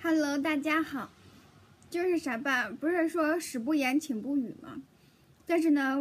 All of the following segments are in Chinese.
Hello， 大家好。就是啥吧，不是说食不言，寝不语吗？但是呢，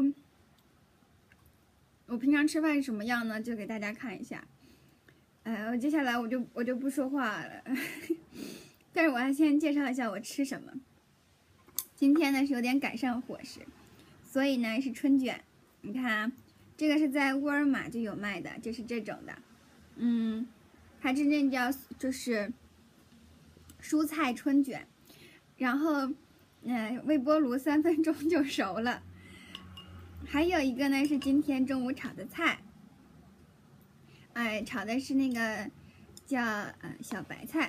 我平常吃饭是什么样呢？就给大家看一下。我接下来我就不说话了。但是我要先介绍一下我吃什么。今天呢是有点改善伙食，所以呢是春卷。你看啊，这个是在沃尔玛就有卖的，就是这种的。它真正叫就是蔬菜春卷，然后微波炉3分钟就熟了。还有一个呢是今天中午炒的菜，炒的是那个叫小白菜。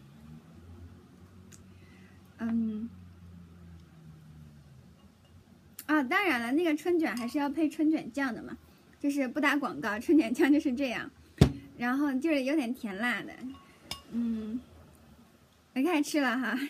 当然了，那个春卷还是要配春卷酱的嘛，就是不打广告，春卷酱就是这样，然后就是有点甜辣的。我开始吃了哈。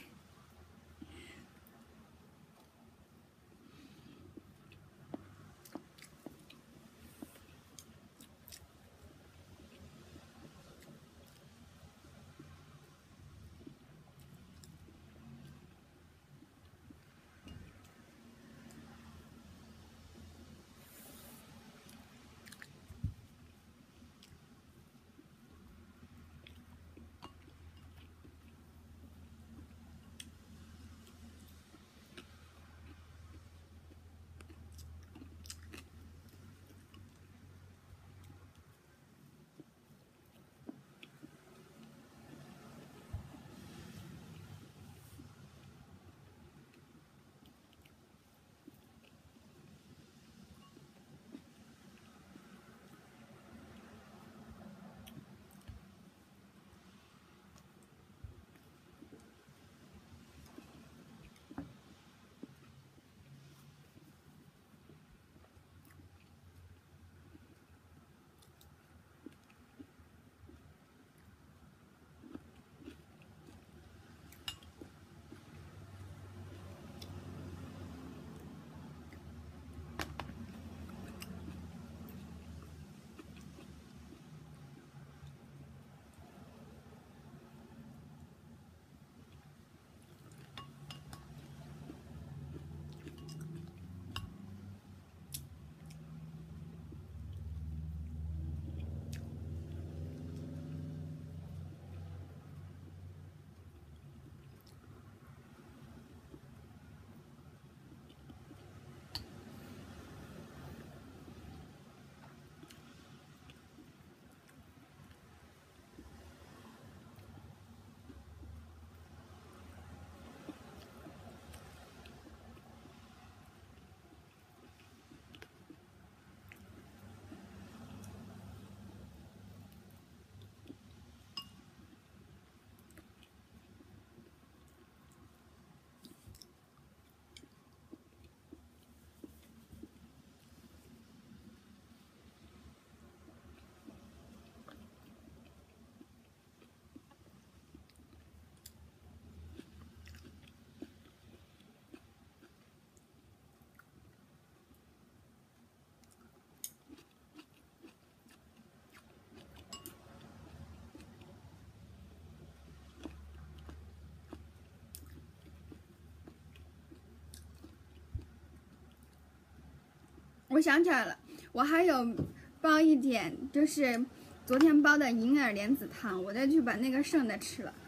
我想起来了，我还有包一点，就是昨天包的银耳莲子汤，我再去把那个剩的吃了。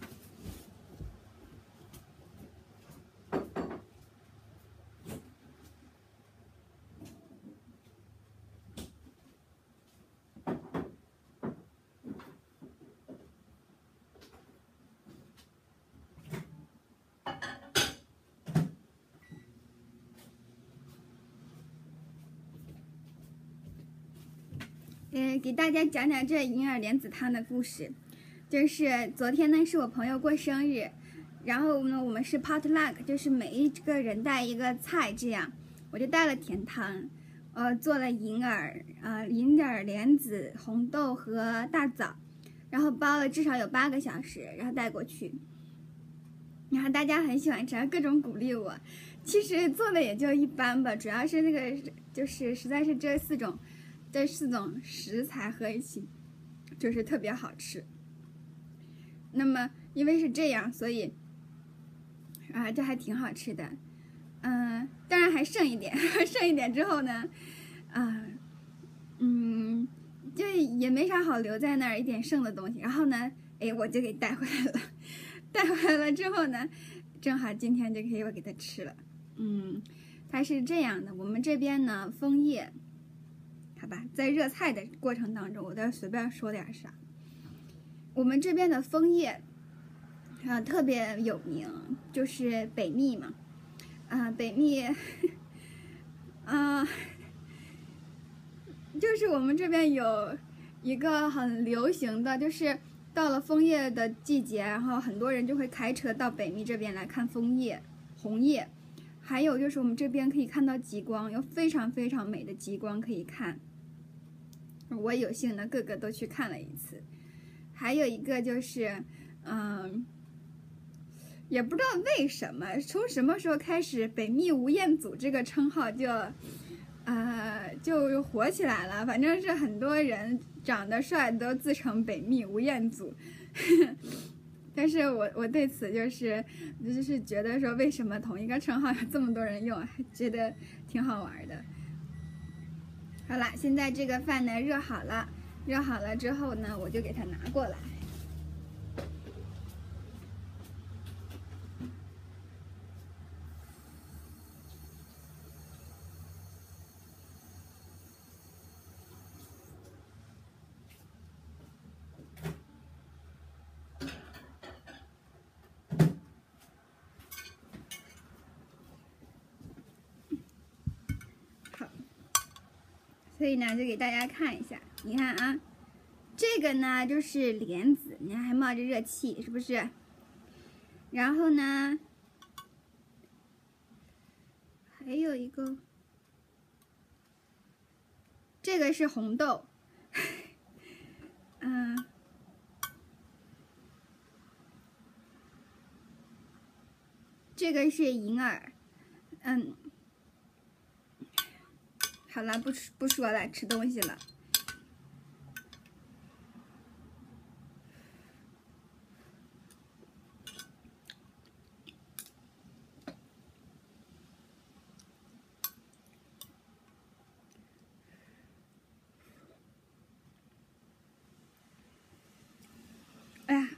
给大家讲讲这银耳莲子汤的故事。就是昨天呢是我朋友过生日，然后呢我们是 potluck， 就是每一个人带一个菜，这样我就带了甜汤，做了银耳莲子、红豆和大枣，然后包了至少有8个小时，然后带过去。然后大家很喜欢吃，各种鼓励我。其实做的也就一般吧，主要是那个就是实在是这4种食材合一起，就是特别好吃。 那么因为是这样，所以这还挺好吃的。当然还剩一点，剩一点之后呢，就也没啥好留在那儿一点剩的东西。然后呢，我就给带回来了。带回来了之后呢，正好今天就可以我给它吃了。它是这样的，我们这边呢枫叶，好吧，在热菜的过程当中，我再随便说点啥。我们这边的枫叶特别有名，就是北蜜嘛，北蜜，就是我们这边有一个很流行的，就是到了枫叶的季节，然后很多人就会开车到北蜜这边来看枫叶、红叶。还有就是我们这边可以看到极光，有非常非常美的极光可以看。我有幸呢，个个都去看了一次。还有一个就是，也不知道为什么，从什么时候开始，北蜜吴彦祖这个称号就火起来了。反正是很多人长得帅都自称北蜜吴彦祖。但是我对此就是觉得说，为什么同一个称号有这么多人用，还觉得挺好玩的。好了，现在这个饭呢热好了之后呢，我就给它拿过来。所以呢，就给大家看一下，你看啊，这个呢就是莲子，你看还冒着热气，是不是？然后呢，还有一个，这个是红豆，这个是银耳，好了，不说了，吃东西了。哎呀，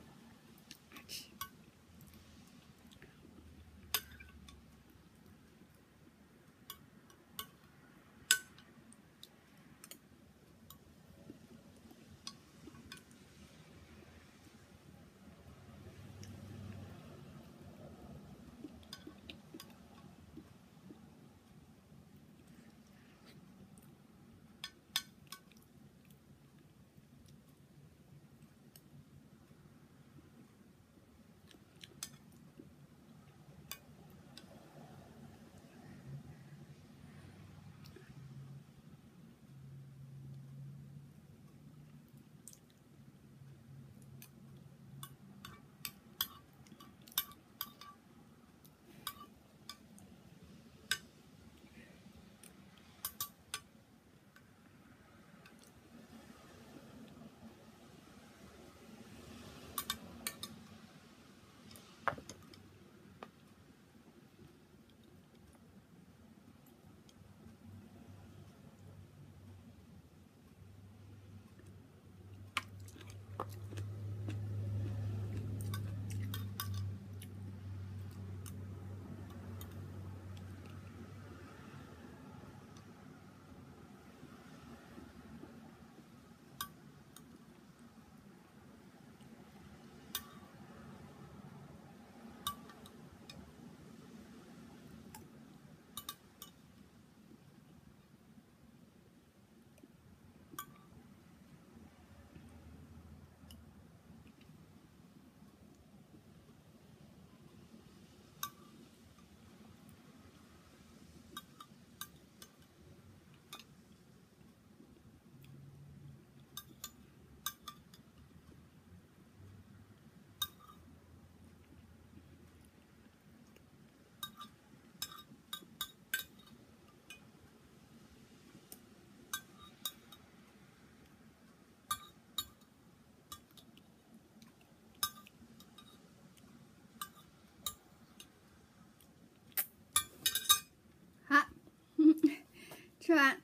是吧？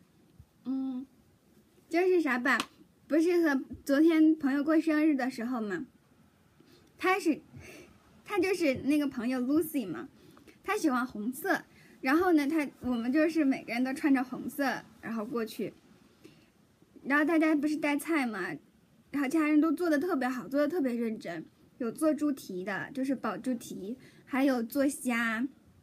就是啥吧，不是和昨天朋友过生日的时候嘛，他就是那个朋友 Lucy 嘛，他喜欢红色，然后呢，我们就是每个人都穿着红色，然后过去，然后大家不是带菜嘛，然后家人都做的特别好，做的特别认真，有做猪蹄的，就是煲猪蹄，还有做虾，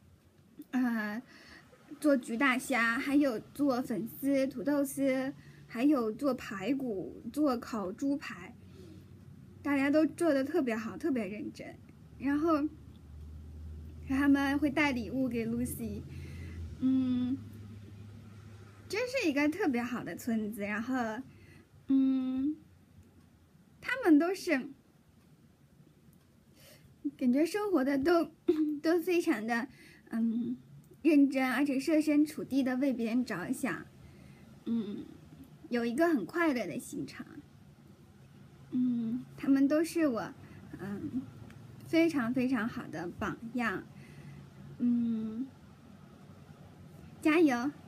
做焗大虾，还有做粉丝、土豆丝，还有做排骨，做烤猪排，大家都做的特别好，特别认真。然后他们会带礼物给 Lucy， 真是一个特别好的村子。然后，他们都是感觉生活的都非常的认真，而且设身处地的为别人着想，有一个很快乐的心肠。他们都是我非常非常好的榜样。加油！